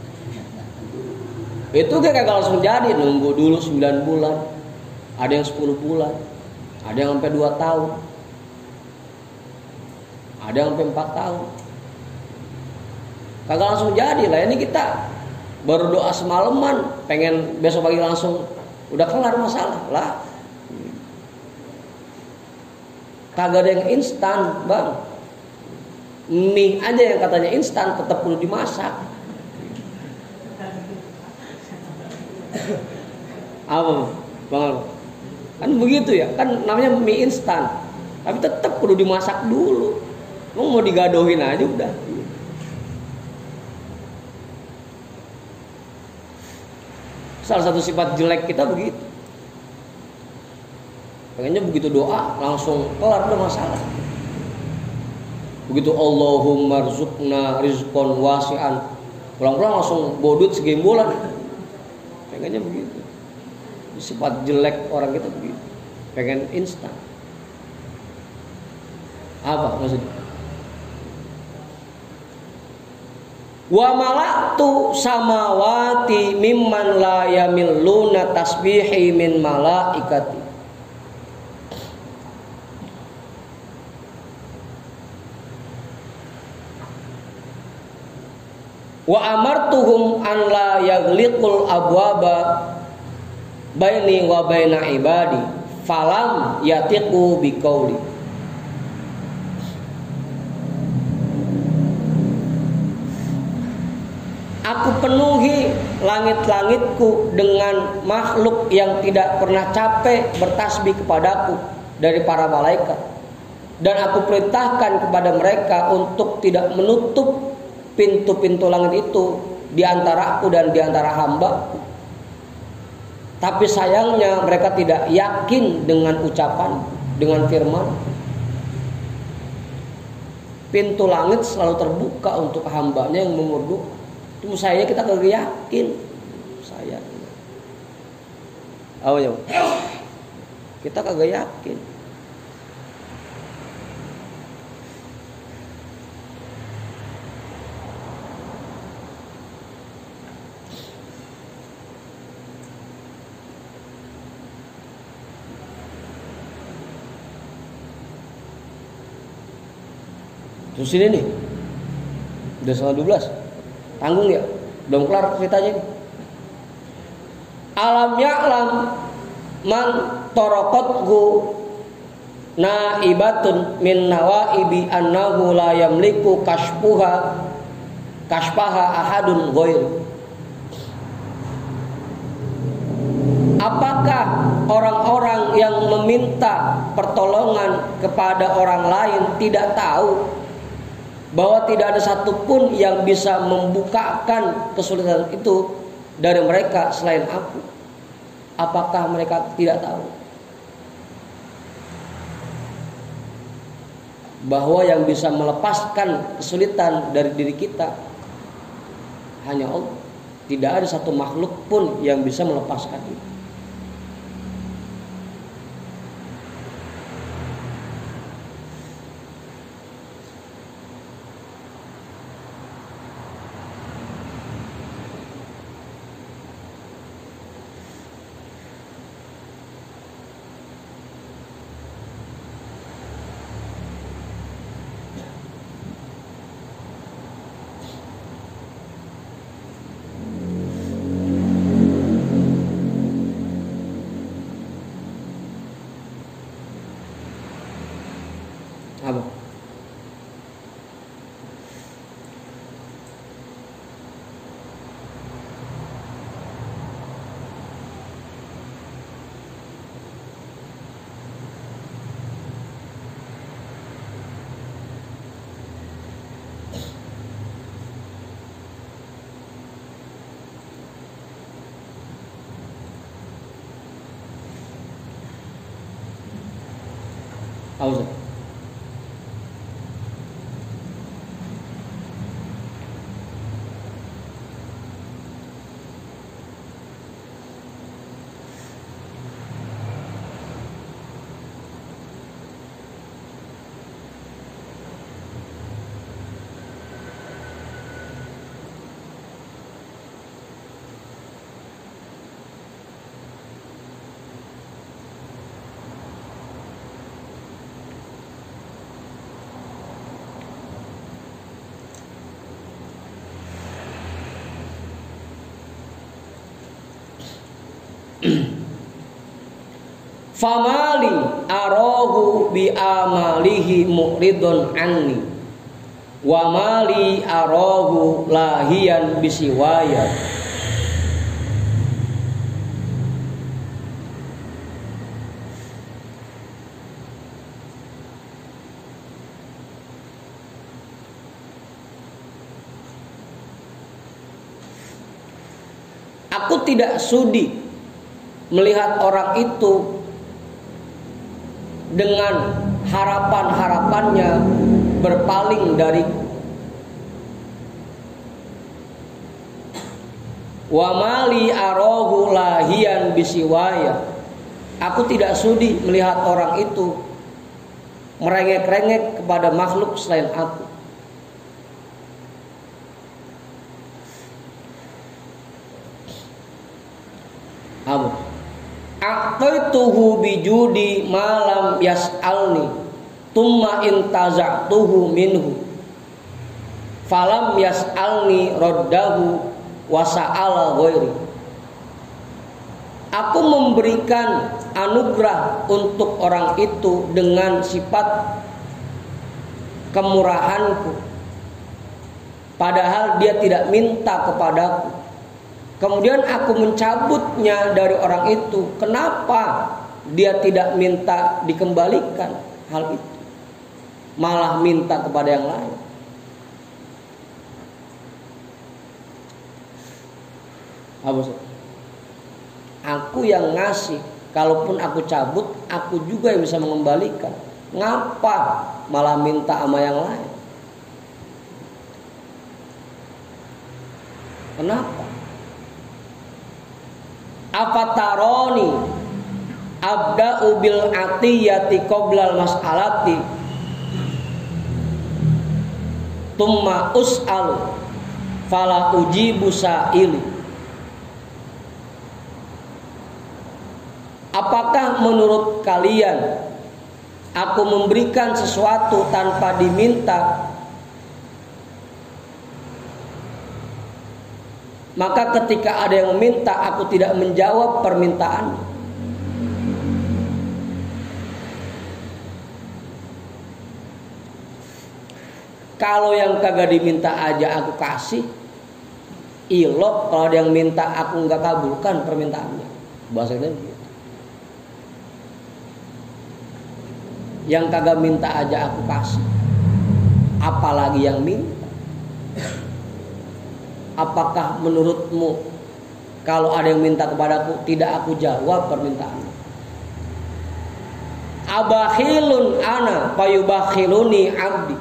Itu kayak langsung jadi, nunggu dulu sembilan bulan. Ada yang sepuluh bulan. Ada yang sampai dua tahun. Ada yang sampai empat tahun. Kagak langsung jadi lah. Ini kita baru doa semalaman, pengen besok pagi langsung udah kelar masalah lah. Kagak ada yang instan, Bang. Mie aja yang katanya instan tetap perlu dimasak. Apa, Bang? Kan begitu ya, kan namanya mie instan. Tapi tetap perlu dimasak dulu. Mau mau digadohin aja udah. Salah satu sifat jelek kita begitu. Pengennya begitu doa langsung kelar udah masalah. Begitu Allahumma rzuqna rizqan wasi'an, pulang-pulang langsung bodut segembolan. Pengennya begitu. Sifat jelek orang kita begitu. Pengen instan. Apa maksudnya? Wa malaktu samawati mimman la yamilluna tasbihi min malaikati. Wa amartuhum an la yaghliqul abwaba baini wa baina ibadi falam yatiqu biqauli. Aku penuhi langit-langitku dengan makhluk yang tidak pernah capek bertasbih kepadaku dari para malaikat, dan aku perintahkan kepada mereka untuk tidak menutup pintu-pintu langit itu di antara aku dan di antara hamba-Ku. Tapi sayangnya mereka tidak yakin dengan ucapan, dengan firman. Pintu langit selalu terbuka untuk hambanya yang memurdu. Itu saya kita kagak yakin. Saya. Apa ya? Kita kagak yakin. Terus ini nih, udah setengah dua belas, tanggung ya, belum kelar ceritanya nih. Alam ya'lam man torokothu naibatun min nawaibi annahu la yamliku kashpuha kashpaha ahadun ghair. Apakah orang-orang yang meminta pertolongan kepada orang lain tidak tahu bahwa tidak ada satupun yang bisa membukakan kesulitan itu dari mereka selain aku? Apakah mereka tidak tahu bahwa yang bisa melepaskan kesulitan dari diri kita hanya Allah? Tidak ada satu makhluk pun yang bisa melepaskan itu. Awas. Famali arahu bi amalihi muridun anni wa mali arahu lahiyan bisiwaya. Aku tidak sudi melihat orang itu dengan harapan-harapannya berpaling dariku. Wa mali arahu lahiyan bisiwaya. Aku tidak sudi melihat orang itu merengek-rengek kepada makhluk selain aku. Abu aqtaituhu bijudi malam yas'alni tumma intaza'tuhu minhu falam yas'alni raddahu wa sa'ala ghairi. Aku memberikan anugerah untuk orang itu dengan sifat kemurahanku, padahal dia tidak minta kepadaku. Kemudian aku mencabutnya dari orang itu. Kenapa dia tidak minta dikembalikan hal itu, malah minta kepada yang lain? Aku yang ngasih, kalaupun aku cabut, aku juga yang bisa mengembalikan. Ngapa malah minta sama yang lain? Kenapa? Afataroni abda'u bil atiyati qoblal mas'alati tumma us'al fala ujibu sa'ili. Apakah menurut kalian aku memberikan sesuatu tanpa diminta, maka ketika ada yang meminta aku tidak menjawab permintaannya? Kalau yang kagak diminta aja aku kasih, ilok. Kalau ada yang minta aku nggak kabulkan permintaannya. Bahasanya gitu. Yang kagak minta aja aku kasih, apalagi yang minta. Apakah menurutmu kalau ada yang minta kepadaku tidak aku jawab permintaannya? Abakhilun ana payubakhiluni abdi.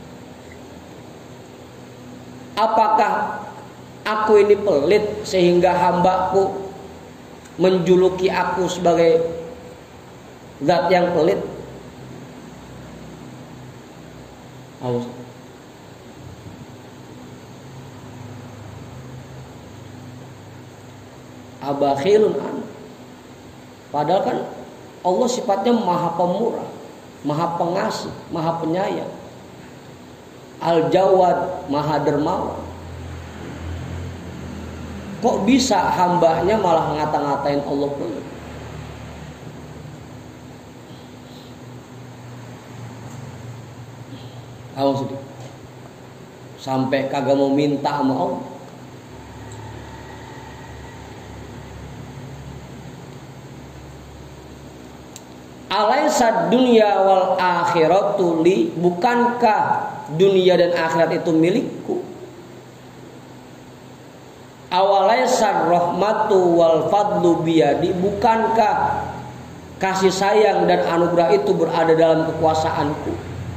Apakah aku ini pelit sehingga hambaku menjuluki aku sebagai zat yang pelit? Awas. Abakhilun an. Padahal kan Allah sifatnya maha pemurah, maha pengasih, maha penyayang. Al-Jawad, maha dermawan. Kok bisa hambanya malah ngata-ngatain Allah pelit? Awas sedih. Sampai kagak mau minta sama Allah. Alaisa dunya wal akhiratu li, bukankah dunia dan akhirat itu milikku? Awalaisa rahmatu wal fadlu biyadi, bukankah kasih sayang dan anugerah itu berada dalam kekuasaanku.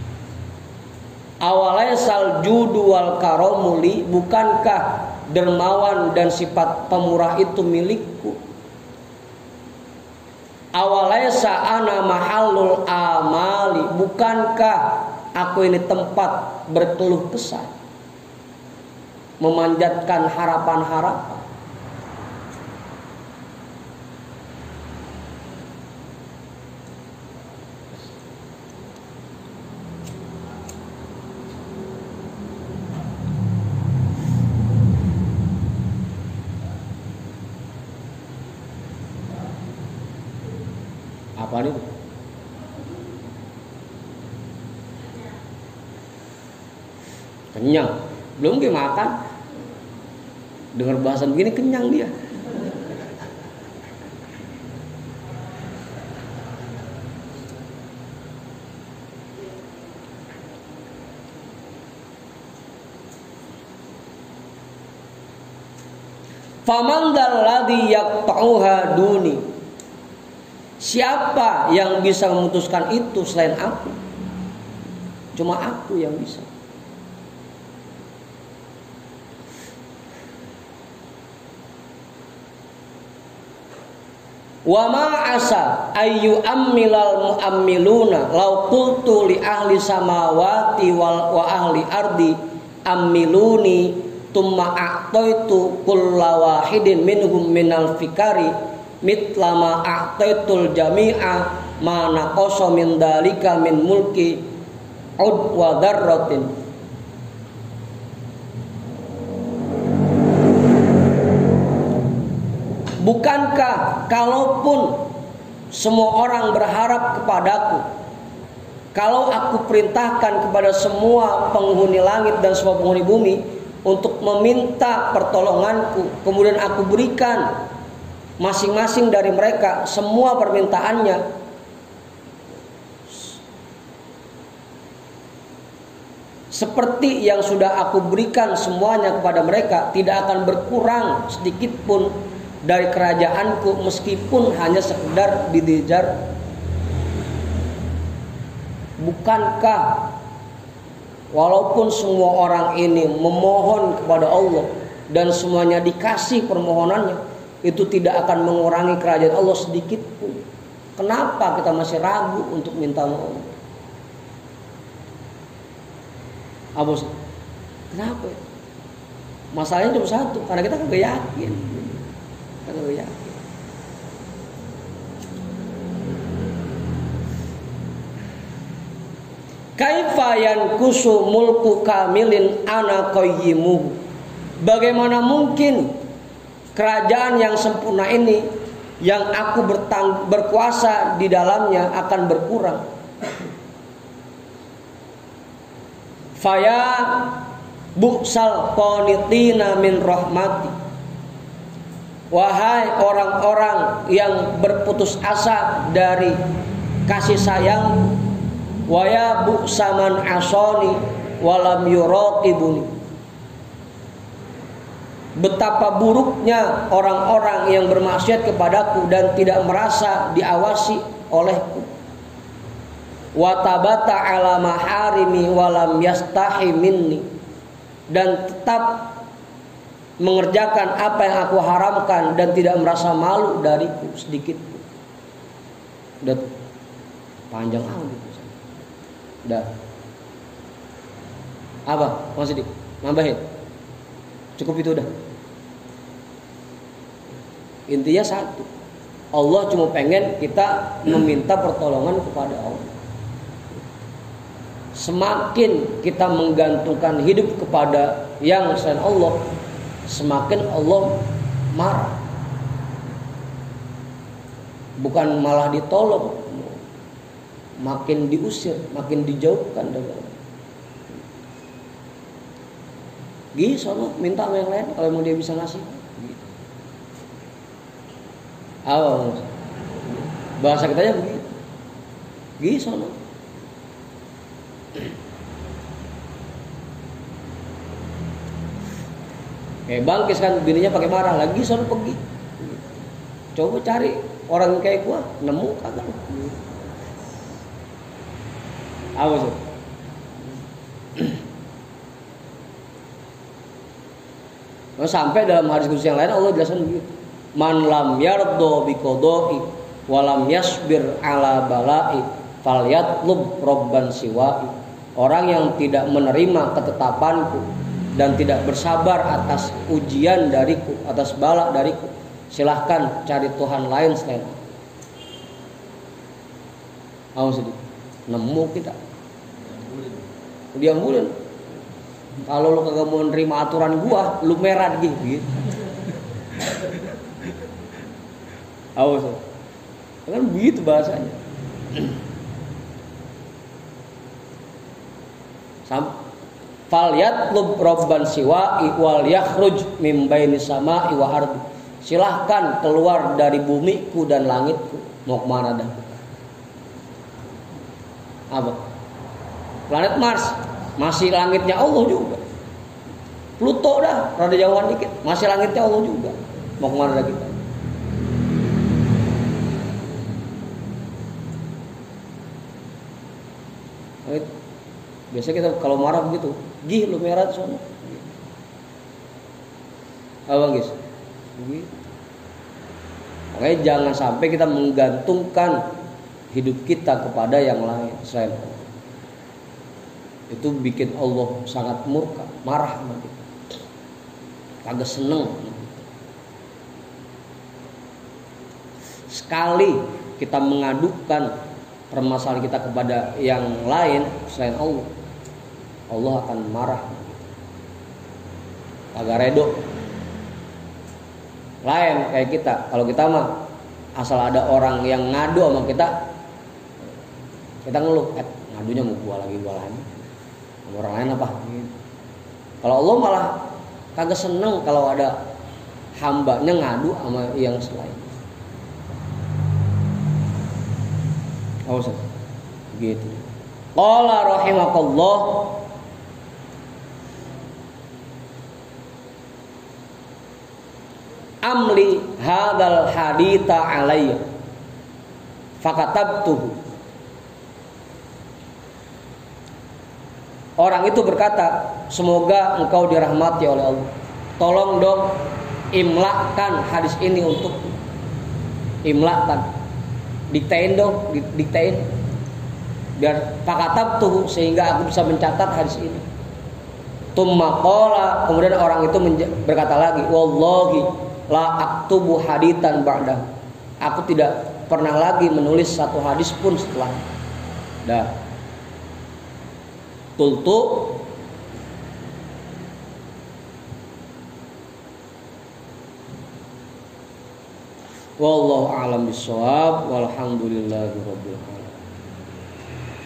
Awalaisal judu wal karomuli, bukankah dermawan dan sifat pemurah itu milikku? Awalaisa ana mahallul amali, bukankah aku ini tempat berkeluh kesah, memanjatkan harapan-harapan? Apa nih? Kenyang. Belum dia makan. Dengar bahasan begini kenyang dia. Faman dzalladzi yaqta'uha duni, siapa yang bisa memutuskan itu selain aku? Cuma aku yang bisa. Wa ma asa ayyu ammilal muammiluna law qultu li ahli samawati wal wa ahli ardi ammiluni tumma a'taitu kulla wahidin minhum minal fikari mitlama a'taitul jami'a ma naqasa min dalika min mulki ud wa dzarratin. Bukankah kalaupun semua orang berharap kepadaku, kalau aku perintahkan kepada semua penghuni langit dan semua penghuni bumi untuk meminta pertolonganku, kemudian aku berikan masing-masing dari mereka semua permintaannya, seperti yang sudah aku berikan semuanya kepada mereka, tidak akan berkurang sedikit pun dari kerajaanku meskipun hanya sekedar didejar. Bukankah walaupun semua orang ini memohon kepada Allah dan semuanya dikasih permohonannya, itu tidak akan mengurangi kerajaan Allah sedikit pun. Kenapa kita masih ragu untuk minta mohon? Apa sih? Kenapa? Masalahnya cuma satu, karena kita kagak yakin. Kagak yakin. Kaifa yankusu mulku kamilin ana qayyimuhu. Bagaimana mungkin kerajaan yang sempurna ini yang aku bertang- berkuasa di dalamnya akan berkurang? Faya bu'sal qanitina min rahmati. Wahai orang-orang yang berputus asa dari kasih sayang, waya bu'saman asoni walam yuraqibuni. Betapa buruknya orang-orang yang bermaksiat kepadaku dan tidak merasa diawasi olehku. Wa tabata ala maharimi walam yastahi minni, dan tetap mengerjakan apa yang aku haramkan dan tidak merasa malu dariku sedikit pun. Udah panjang amat. Udah. Apa? Masih di nambahin. Cukup itu udah. Intinya satu. Allah cuma pengen kita meminta pertolongan kepada Allah. Semakin kita menggantungkan hidup kepada yang selain Allah, semakin Allah marah. Bukan malah ditolong, makin diusir, makin dijauhkan dari Allah. Gih, sono minta sama yang lain kalau mau dia bisa ngasih. Awal bahasa kitanya begitu. Gih, sono. Kayak bangkis kan bininya pakai marah lagi, sono pergi. Coba cari orang kayak gua, nemu kagak? Apa sih? Nah, sampai dalam hadis qudsi yang lain Allah jelaskan begitu. Man lam yardha bi qada'i wa lam yasbir ala bala'i falyatlub rabban siwa'i. Orang yang tidak menerima ketetapanku dan tidak bersabar atas ujian dariku, atas bala dariku, silahkan cari Tuhan lain selain aku. Awas sedih. Nemu kita. Dia mulai. Kalau lu kagak mau nerima aturan gua, lu merah gitu. Awas. Kan begitu bahasanya. Sam falyatlub rabban siwa'i wal yakhruj min baini sama'i wa ardi. Silahkan keluar dari bumiku dan langitku. Mau kemana dah? Apa? Planet Mars masih langitnya Allah juga. Pluto dah rada jauhan dikit, masih langitnya Allah juga. Mau kemana dah kita? Biasanya kita kalau marah begitu, gih lu merah sono. Apa guys? Begitu. Makanya jangan sampai kita menggantungkan hidup kita kepada yang lain selain Allah. Itu bikin Allah sangat murka, marah sama kita. Kagak seneng. Sekali kita mengadukan permasalahan kita kepada yang lain selain Allah, Allah akan marah. Agak redo. Lain kayak kita. Kalau kita mah asal ada orang yang ngadu sama kita, kita ngeluh, eh, ngadunya mau gua lagi gua lagi. Sama orang lain apa? Kalau Allah malah kagak seneng kalau ada hambanya ngadu sama yang selain. Oh, gitu. Qala rahimakallah, amli hadzal haditha alayya fakatabtuhu. Orang itu berkata, semoga engkau dirahmati oleh Allah. Tolong dong imlakan hadis ini untuk imlakan. Diktain dong, diktain. Biar fakatabtuhu sehingga aku bisa mencatat hadis ini. Tumma qala, kemudian orang itu berkata lagi, wallahi la aktubu haditan ba'dah. Aku tidak pernah lagi menulis satu hadis pun setelah. Dah. Qultu wallahu a'lam bissawab walhamdulillahi rabbil alamin.